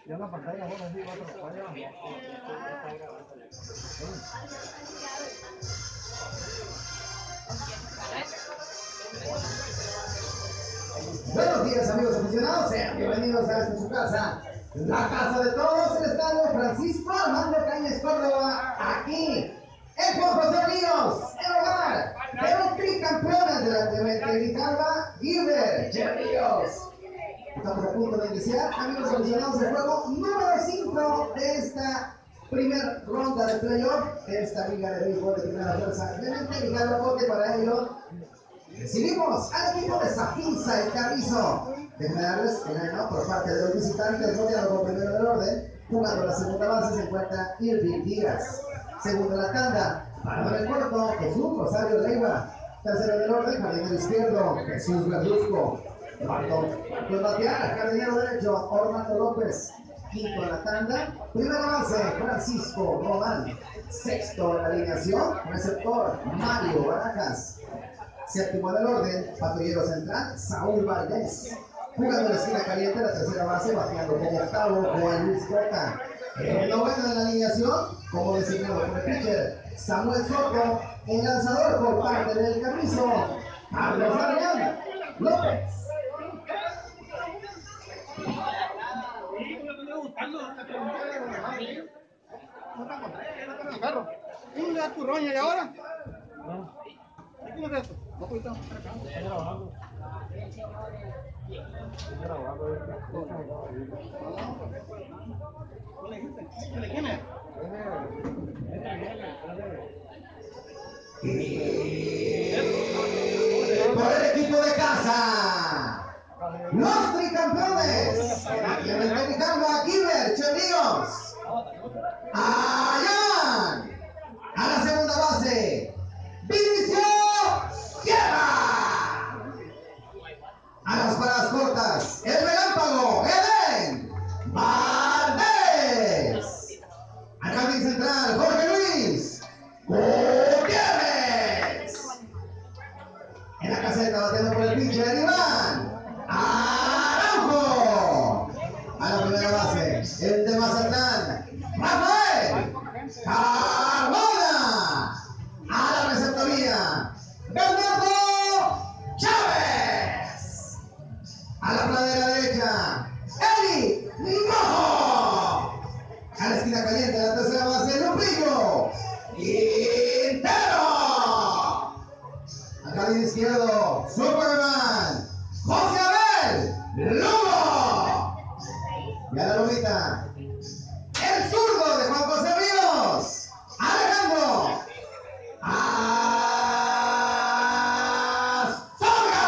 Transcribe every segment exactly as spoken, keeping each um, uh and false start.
Ya la pantalla, bueno, sí, otro, vaya. Buenos días, amigos aficionados, sean bienvenidos a esta su casa, la casa de todos, el estadio Francisco Armando Cañas Córdoba, aquí en Juan José Ríos, el hogar de los tricampeones de la T V Grijalva, Gilbert Ríos. Estamos a punto de iniciar, amigos aficionados, el juego número cinco de esta primera ronda de playoff de esta liga de béisbol de primera fuerza. Obviamente, Grijalva, porque para ello recibimos al equipo de Safinza y Carrizo. Déjenme darles el año por parte de los visitantes, rodeado con primero del orden. Jugando la segunda base se encuentra Irving Díaz. Segundo la tanda, parado en el corto, Jesús Rosario Leiva. Tercero del orden, jardinero izquierdo, Jesús Verduzco. Cuarto, cuarto en batear, jardinero derecho, Orlando López. Quinto en la tanda, primera base, Francisco Román. Sexto en la alineación, receptor, Mario Barajas. Séptimo del orden, patrullero central, Saúl Valdés. Jugando la esquina caliente, la tercera base, bateando como octavo, Juan Luis Cota. El noveno en la alineación, como designado por el pitcher, Samuel Soto. El lanzador por parte del Carrizo, Carlos Adrián López. ¿Una turroña y ahora? ¿Qué es esto? No puedo estar grabando. ¿Quién es? Por el equipo de casa, los tricampeones, aquí en el Grijalva, Gilbert Ríos. Allá, a la segunda base, Vinicio Guerra. A las paradas cortas, el relámpago, Eden Valdés. Al jardín central, Jorge Luis Gutiérrez. En la caseta, bateando por el pitcher, Iván Araujo. A la primera base, el de Mazatlán, Rafael Carmona. A la receptoría, Bernardo Chávez. A la pradera derecha, Eli Mojo. A la esquina caliente, la tercera base, Lupillo Quintero. Al jardín izquierdo, Superman, José Abel Lugo. Y a la lomita, el zurdo de Juan José Ríos, Alejandro Azorga.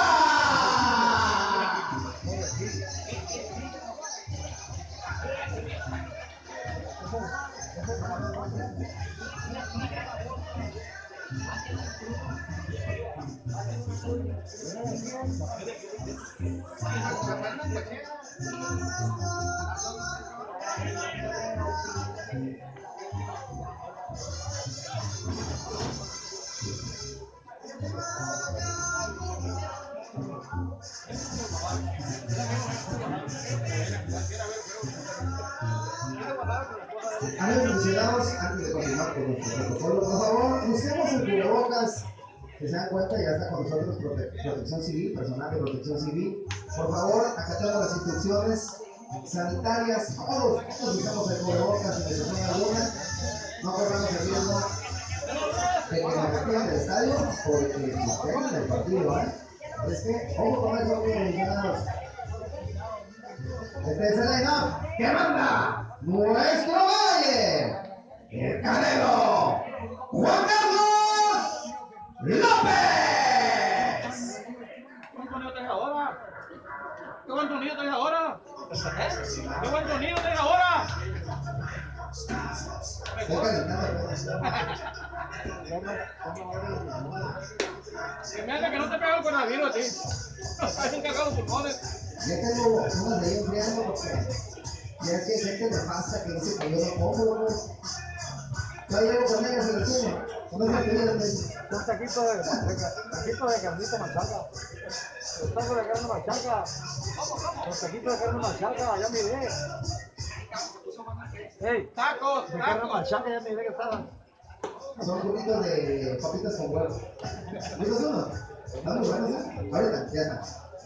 Amigos aficionados, antes de continuar con nuestro protocolo, por favor, busquemos el cubrebocas. Que se dan cuenta, ya está con nosotros prote Protección Civil, personal de Protección Civil. Por favor, acatemos las instrucciones sanitarias. Todos, todos usamos el cubrebocas sin excepción alguna. No corramos el riesgo de que nos retiren del estadio porque suspenden el partido, ¿eh? Es que, ojo con eso, amigos aficionados. Este es el line-up que manda nuestro Valle, el Canelo, Juan Carlos López. ¿Cuánto niño traes ahora? ¿Qué buen sonido traes ahora? ¿Qué buen sonido traes ahora? Estoy calentando. Que me haga que no te pega el coronavirus a ti. Hay un cagado pulmones. Ya tengo unas de ahí enfriando porque ya es que hay gente nefasta que dice que yo no como, güey. Ya llevo con ellas en el cine. ¿Cómo es que tiene? Un taquito de, de, taquito de carnita machaca. Un taco de carne machaca. Un taquito de carne machaca, ya miré. Hey, Tacos, me carga tacos. machaca, ya me diré que estaba. Son cubitos de papitas con huevo. ¿Gustas uno? Están muy buenos, ¿eh? Ahorita, ya está.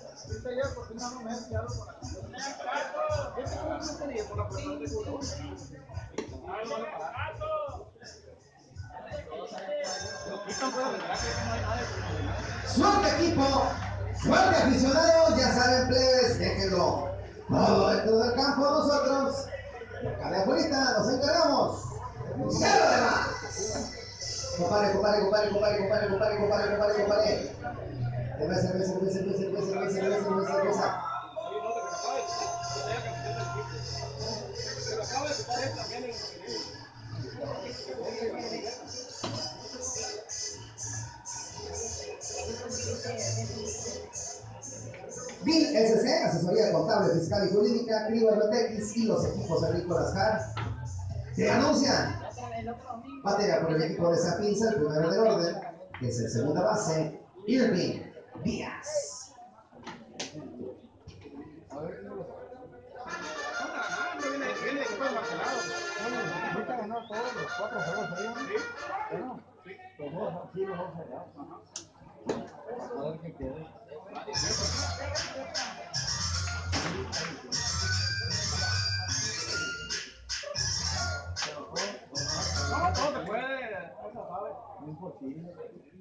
Suerte equipo, suerte aficionados, ya saben plebes, déjenlo todo dentro del campo nosotros. Acá de afuera nos encargamos. ¡Cero de más! Compare, compare, compare, compare, compare, compare, compare, compare, compare. Cerveza, cerveza, cerveza, cerveza, cerveza, cerveza, cerveza, cerveza. B S C, asesoría contable, fiscal y jurídica, Bibliotex y los equipos agrícolas H A R. Te anuncian. Batea por el equipo de Safinza, el primero del orden, que es el segunda base, Irving Díaz. Ahorita ganó todos los cuatro juegos ahí, ¿no? Bueno, los dos aquí, los dos allá. A ver qué queda. No, todo se puede. No es imposible.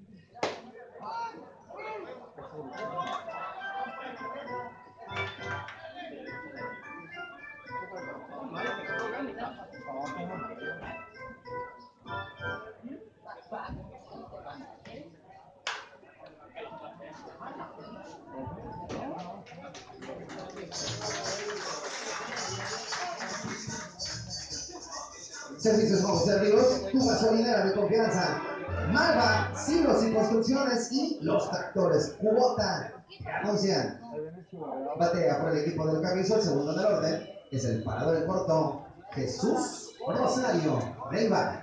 Servicios Juan José Ríos, tu gasolinera de confianza. Malva, Silos y Construcciones y los tractores Cubota. Anuncian. Batea por el equipo del Carrizo, el segundo del orden. Es el parador en corto, Jesús Rosario Leiva.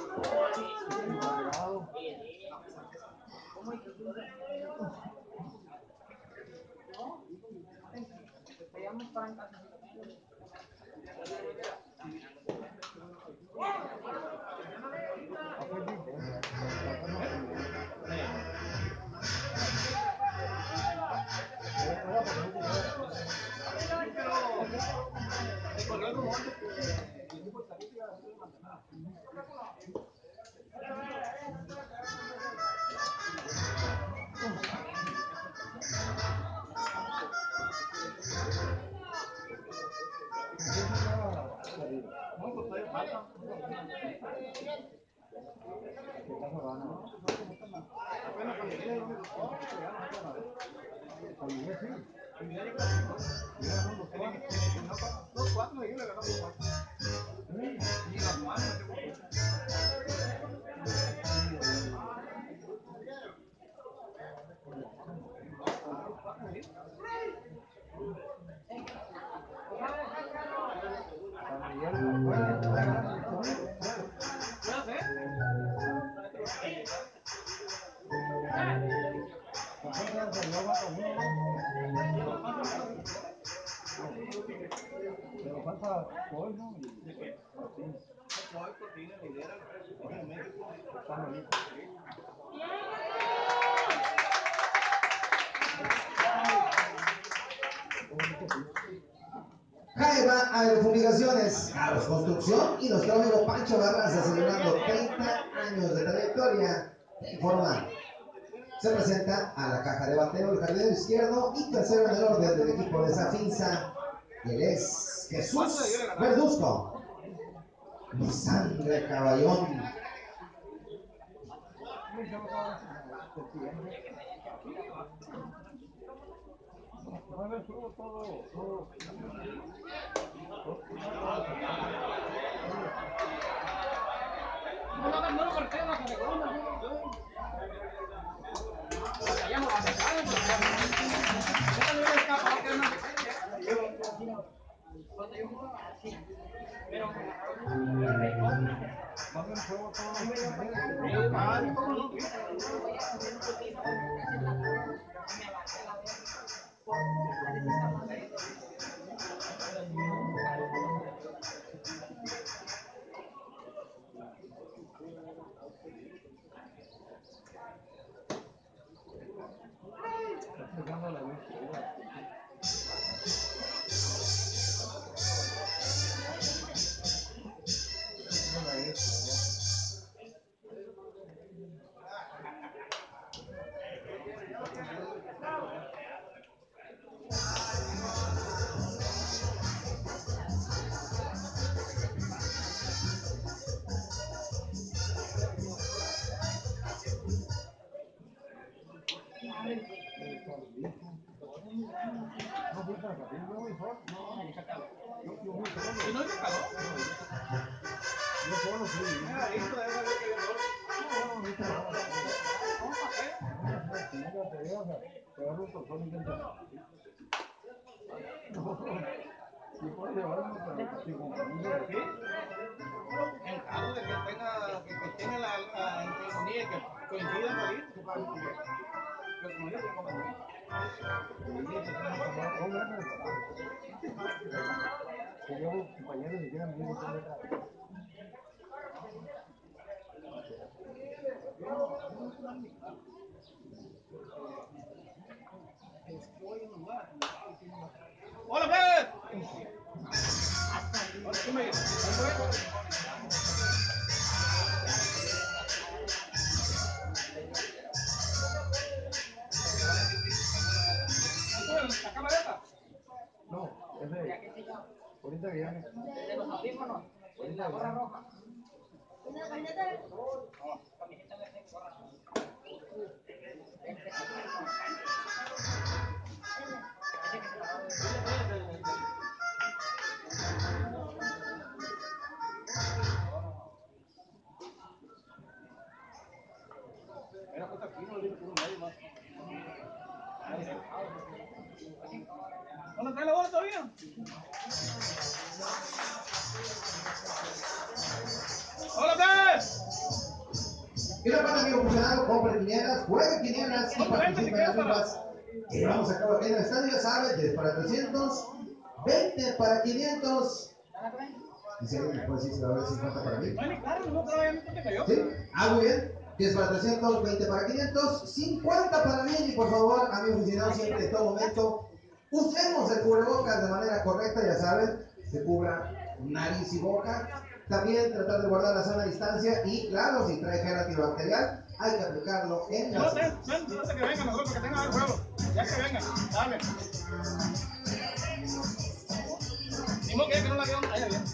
Pero falta hoy, ¿no? ¿De qué? Hoy por fin lidera en México. Están ahorita. Jaiba Aerofumigaciones, Aros Construcción y nuestro amigo Pancho Barraza celebrando treinta años de trayectoria. Te informa. Se presenta a la caja de bateo el jardinero izquierdo y tercero en el orden del equipo de Safinza. Él es Jesús Verduzco. Mi sangre caballón. los son inventados. Y por llevarnos a la compañía. En caso de que tenga, que, que tenga la, la inmunidad que coincida con él, se puede cumplir. Pero como yo tengo que yo, compañeros, ni siquiera me dicen dónde está. ¡Hola, Pérez! Hola, ¿qué me dices? ¿La camioneta? No, es de... Ahorita que llame. De los audífonos, de la gorra roja. ¿Una camiseta? No, camiseta verde, gorra roja. Era puta aquí, no le digo puro medio más. ¿No le trae la bola todavía? ¡Hola, Pérez! Y la para amigo funcionario, compre quinielas, juegue quinielas y participe en las mismas. Y vamos a cabo en el estadio, ya sabes, diez para trescientos, veinte para quinientos. Y si alguien me puede decir si va a haber cincuenta para mí. No hay ni carro, no, todavía no te cayó. ¿Sí? Ah, muy bien. diez para trescientos, veinte para quinientos, cincuenta para mí. Y por favor, amigos aficionados, siempre en todo momento, usemos el cubrebocas de manera correcta, ya saben, que cubra nariz y boca. También tratar de guardar la sana distancia y, claro, si trae gel antibacterial, hay que aplicarlo en No, las ten, ten, no sé que vengan mejor porque tengan el juego. Ya que vengan, dale. Ni modo que ya que no la vieron, ahí bien.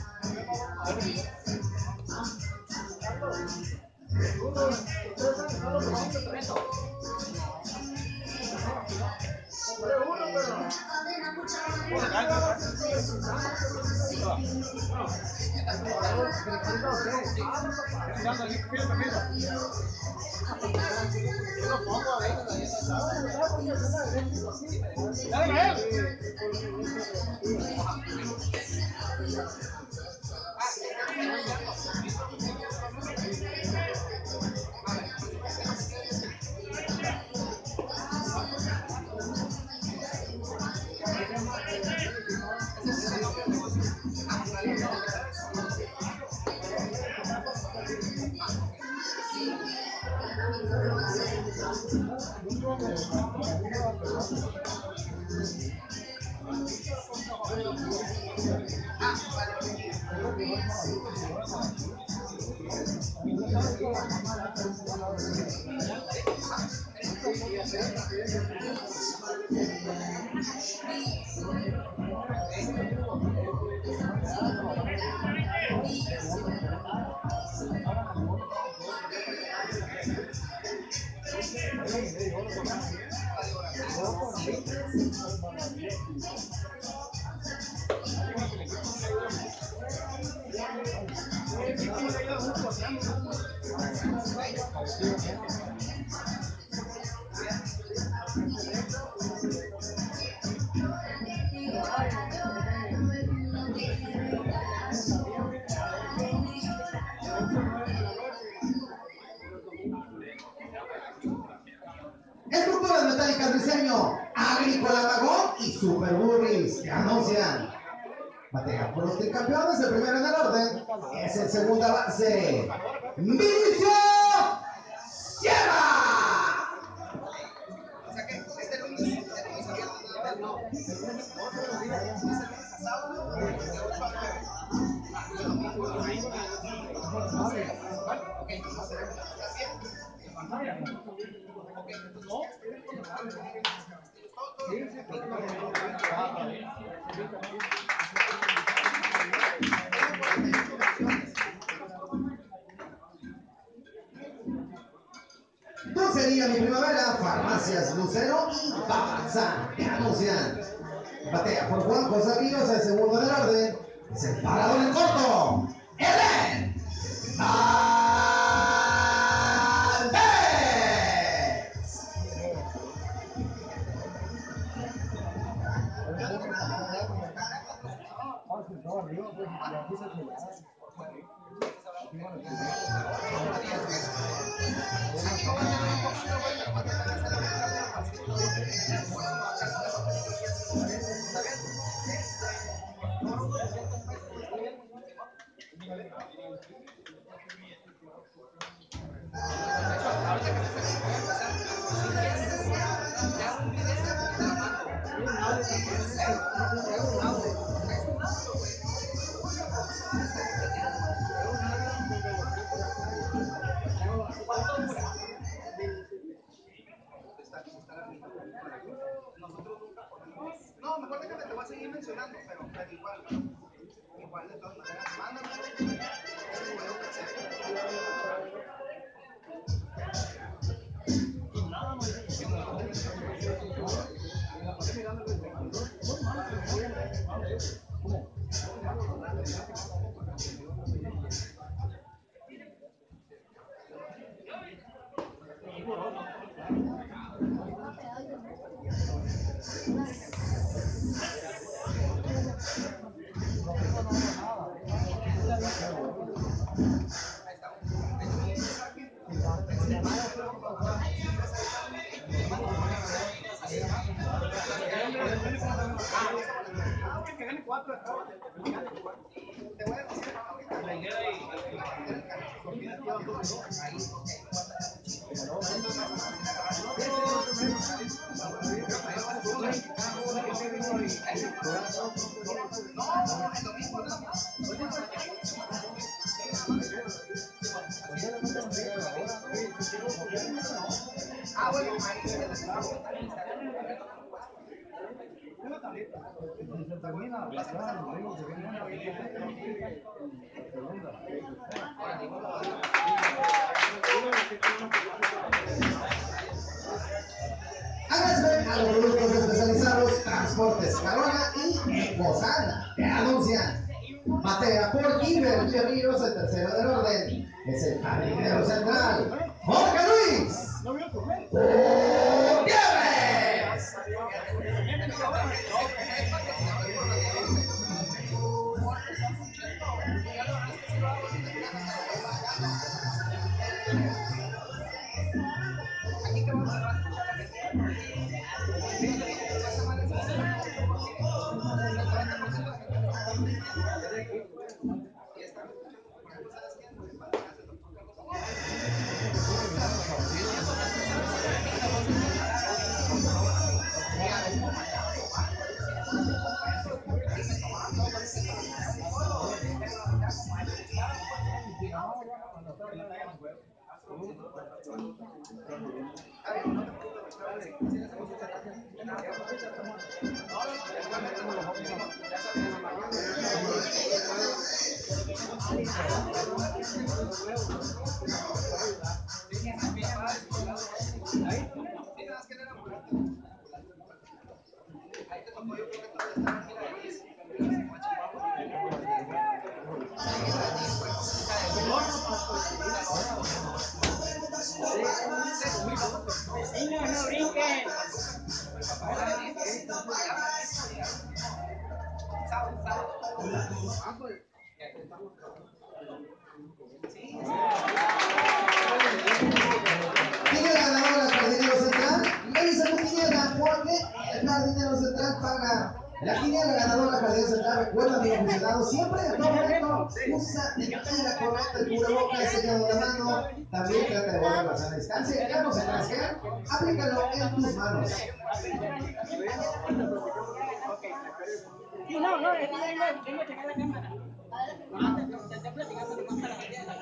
Yo lo pongo a veces ahí en la sala. Dale a él. Estructuras metálicas diseño Agrícola Magón y Super Burris que anuncian. Batea por los tricampeones, el primero en el orden es el segundo avance. ¡Vinicio Sierra! Dulcería Mi Primavera, Farmacias Lucero y Babanza que anuncian. Batea por Juan José Ríos, el segundo en el orden es el parador en corto, Ellen Valdez. arriba, pues, y aquí se aceleraba. Aquí van a No, mejor déjame, te voy a seguir mencionando, pero, pero igual, igual de todas maneras, mándamelo. Que gane cuatro, te voy a decir ahorita la idea y ah, bueno, ahí sí es la Si se termina, ya, nos vemos, se viene una segunda. Agradecemos a los productos especializados Transportes Carona y Ecosana que anuncian Matera por Giver Ríos, el tercero del orden, es el jardinero central, Jorge Luis Gutiérrez. aquí te vamos a dar. Niños, no brinquen. ¿Quién es la ganadora del jardinero central? Revisa tu quiniela porque el jardinero central paga. La quiniela ganadora del jardinero central, recuerda, amigo aficionado, siempre en todo momento usa de manera correcta el cubrebocas, el sellado de la mano. También trata de guardar la sana distancia. Ya no se trasquea, aplícalo en tus manos. Sí, no, no, es que vengo, vengo a checar la cámara. Antes te estoy platicando nomás para que la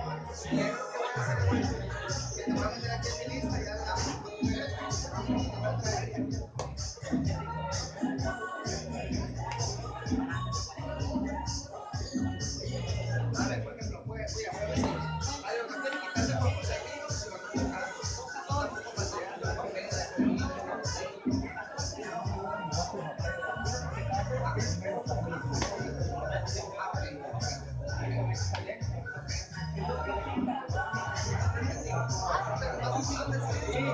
Te voy a meter aquí en mi lista y ya hablamos.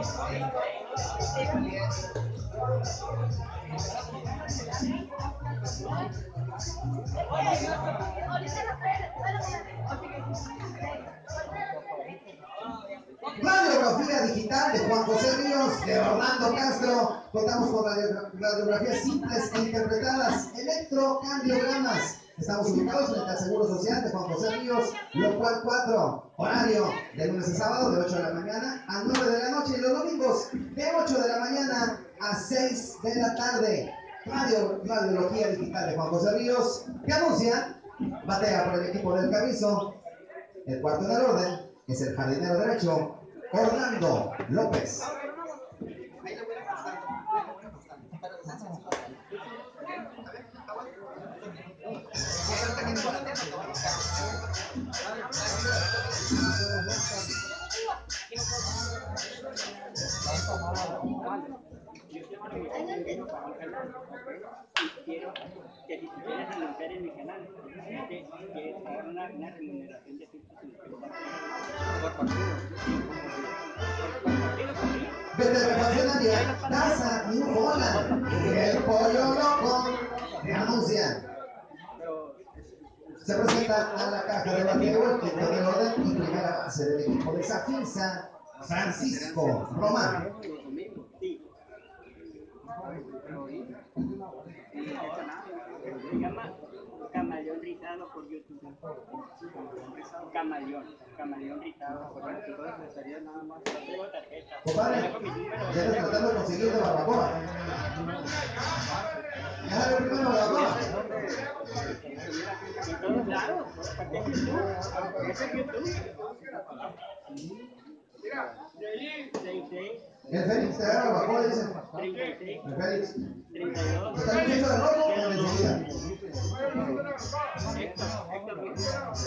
Radiografía digital de Juan José Ríos, de Orlando Castro. Contamos con radio- radiografías simples e interpretadas, electrocardiogramas. Estamos ubicados frente al Seguro Social de Juan José Ríos, local cuatro. Horario de lunes a sábado de ocho de la mañana a nueve de la noche y los domingos de ocho de la mañana a seis de la tarde. Radio, radiología digital de Juan José Ríos, que anuncia, batea por el equipo del Carrizo. El cuarto en el orden es el jardinero derecho, Orlando López. Quiero que si quieres anunciar en mi canal, que que pagar una, una remuneración de ciento cincuenta por partido. Veterinaria, Daza, New Holland, el pollo loco, que anuncian. Se presenta a la caja de bateo el quinto del orden y primera base del equipo de Safinsa, Francisco Román. Se llama Camaleón Rizado por YouTube. Camaleón, Camaleón Rizado por YouTube. Estaría nada más. Tengo tarjeta. Compadre, ya estás tratando de conseguir de barbacoa. Ya el primero barbacoa. En todos lados. ¿Para qué es YouTube? ¿Eso es YouTube? seis seis, El Félix te agarra barbacoa, dice. treinta y seis, El Félix. treinta y dos. ¿Está bien hecho de rojo o de enseguida? Héctor, Héctor Ruiz.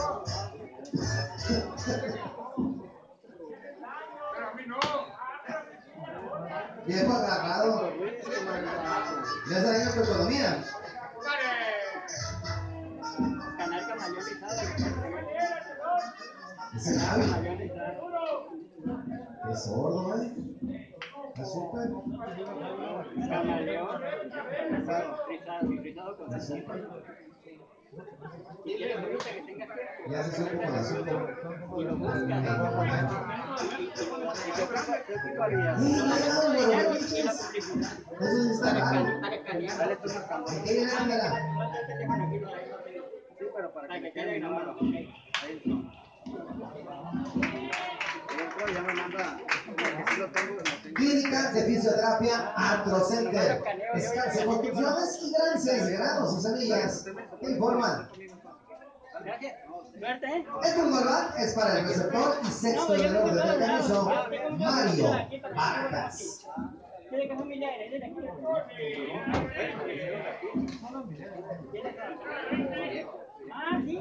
Viejo agarrado. Ya está en tu economía. Canal Camaleón Rizado. Ese Gaby. Camaleón Rizado. Qué sordo, ¿eh? Está súper. Camaleón Rizado. Rizado, rizado con Está salchicha. súper. Y quieres ahorita que tengas tiempo. Ya se supo con azúcar. Y lo buscas. Y te ocupa, te ocupa vida. ¡Eh, no le damos Y la huevotiches! publicidad. Eso sí está Para raro. escanear, para escanear. Dale tú una cámara. ¿Qué viene, ándala? No te teléfono aquí, no hay, no tengo. Sí, pero para que quede grabado. Adentro. Adentro ya me manda. Aquí lo tengo. Clínica de Fisioterapia Artrocenter. Escalce Construcciones y Grances, granos y semillas. Te informan. Gracias. Suerte, ¿eh? El turno al bat es para el receptor y sexto del orden del Carrizo, Mario Vargas. Tiene que familiar, es de aquí. Ah, sí.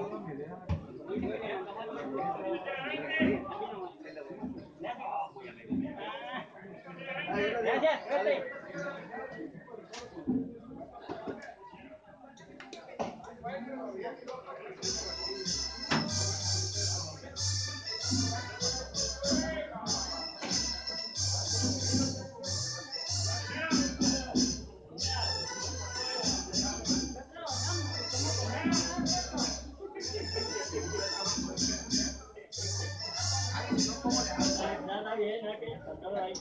Gracias, suerte. Nada bien, ¿no? Que está todo ahí.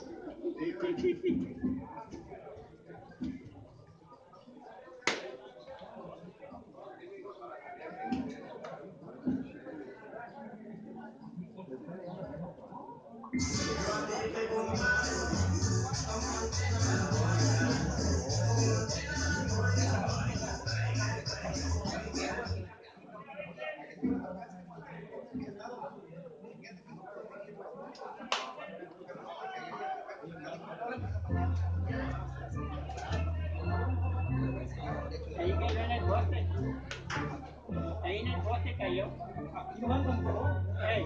Ahí cayó en el poste. Ahí en el poste cayó. Aquí no van con todo. Ey.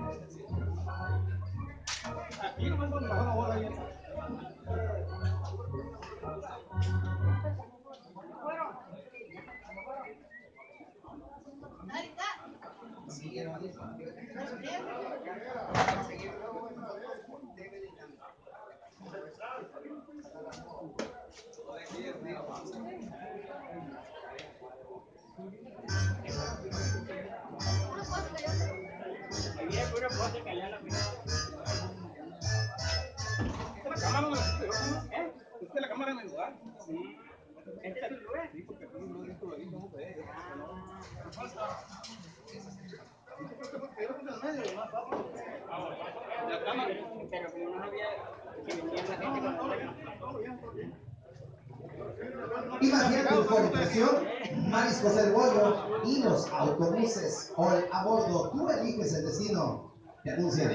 Aquí no van con todo la bola ahí. cámara en mi lugar. ¿Este es tu lugar? Sí, porque aquí no dijo lo hizo, no puede. La cámara. Pero como no sabía si venía la gente con la cámara. Imagínate por impresión, mariscos del bollo y los autobuses hoy a bordo. Tú eliges el destino. Te anuncian.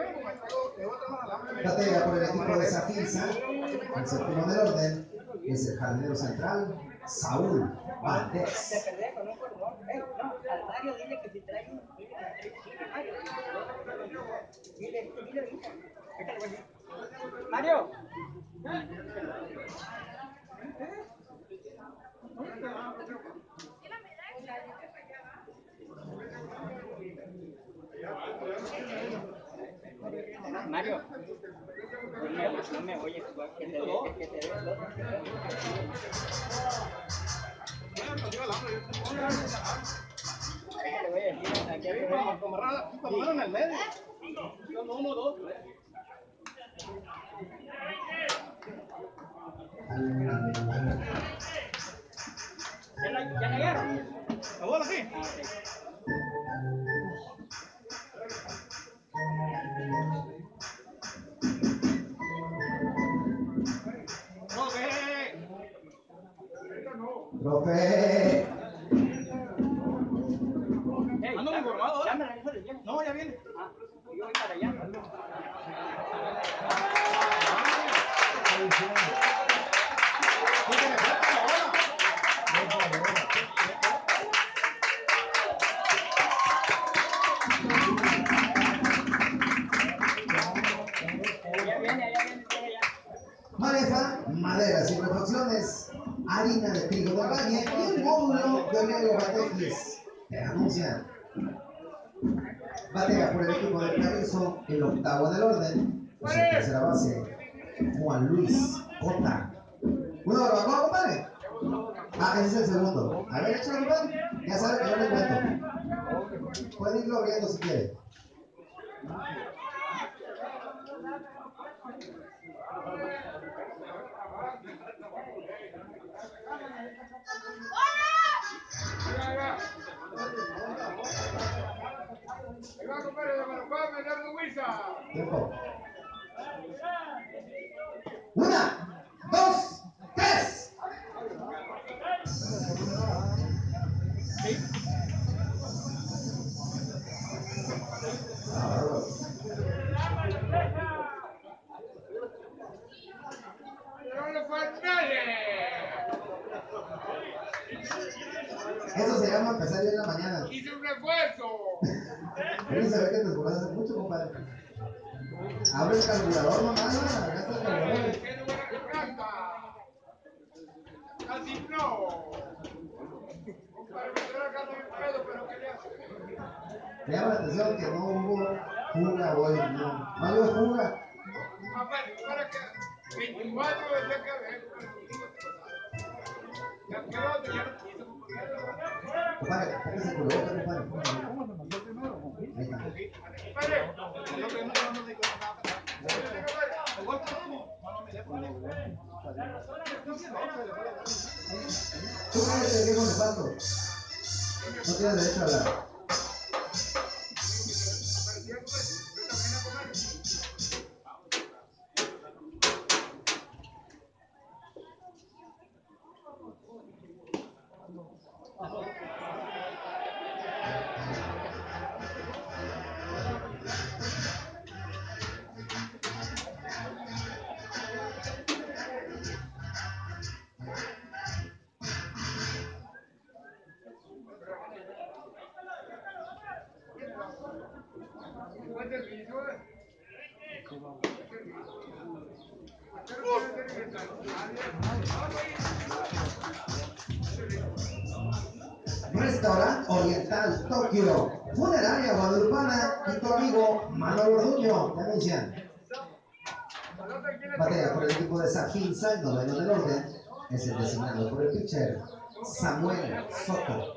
Batalla por el equipo de Safinsa. El séptimo del orden es el jardinero central, Saúl Se Valdés. perdía con un cordón. Ey, no, al Mario dile que si trae un... Mario, dile, dile, dile. Déjale, güey. Mario. Mario, no me, no me oyes, que te dé, que te dé dos. Déjale, voy a decir aquí al Como, como rara, como rara en el medio. Son uno, dos, tres. ¿Ya la, ya la agarraron? ¿La bola aquí? Ah, ok. No, que. Profe. Ey, Ando dame- informado ahora. Dámela, déjale, ya. No, ya viene. Ah, yo voy para allá. Ya viene, ya viene, ya, ya. Maneja maderas y refacciones, harina de trigo de valle y el módulo de Lego Batex. Te anuncian. Batalla por el equipo de Carrizo, el octavo del orden. Es el tercera base, Juan Luis Cota. ¿Una barbacoa, compadre? Ah, ese es el segundo. A ver, échale, compadre. Ya sabe que yo le cuento. Puede irlo abriendo si quiere. Tiempo. Una, dos, tres. Eso se llama empezar bien en la mañana. ¡Hice un refuerzo! Él se ve que te esfuerzas hace mucho, compadre. Abre el carburador, mamá, gasta el carburador. ¡Qué buena que canta! ¡Casi no! Compadre, me estoy sacando mi pedo, pero ¿qué le hace? Me llama la atención que no hubo fuga hoy, no. No hubo fuga. Papá, para que veinticuatro decía que había, ya que no tenía lo que hizo, Compadre, póngase el cubrebocas, compadre. Ahí está. compadre. El otro día no me dijo nada. El gol que no, no me dejo. Tú eres el viejo nefasto. No tienes derecho a hablar. Restaurante Oriental Tokio, Funeraria Guadalupana y tu amigo Manuel Orduño te anuncian. Batalla por el equipo de Safinsa, el noveno del orden, es el designado por el pitcher Samuel Soto.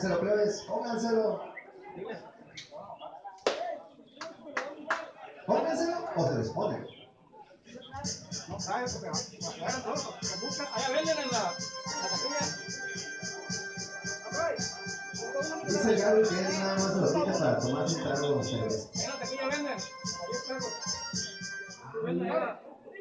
Pónganselo, plebes, pónganselo. Pónganselo o se les pone. No sabes, porque afuera todos lo buscan. Allá venden en la, en la capilla. Dice Gaby que él nada más se lo quita para tomarse un trago de cerveza. En la capilla venden. Ahí está. Venden ahora.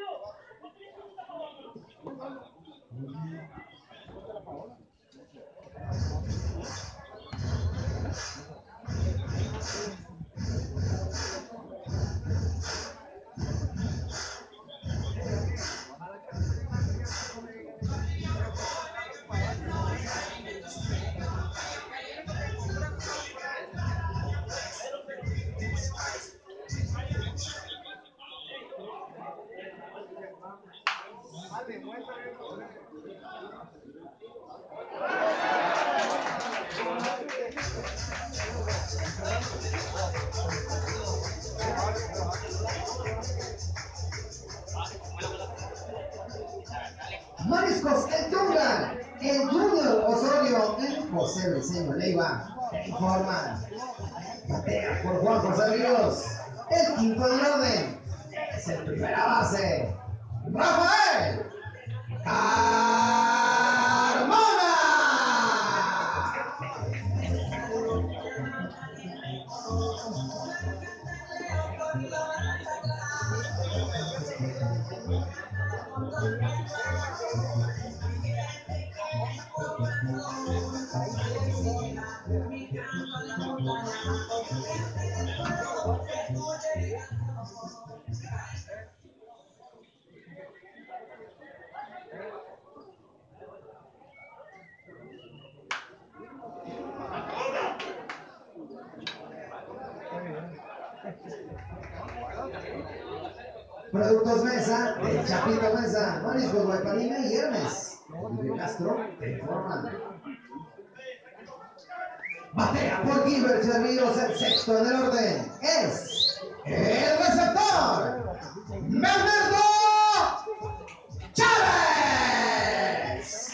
Mariscos El Tunga, el Junior Osorio y José Briceño Leiva te informan. Batea por Juan José Ríos, el quinto del orden, es el primera base, Rafael Carmona. Productos Mesa, el Chapito Mesa, Mariscos Guaypanina y Hermes. Y Castro te informan. Batea por Gilbert Cerrillos, el sexto en el orden. Es el receptor, Bernardo Chávez.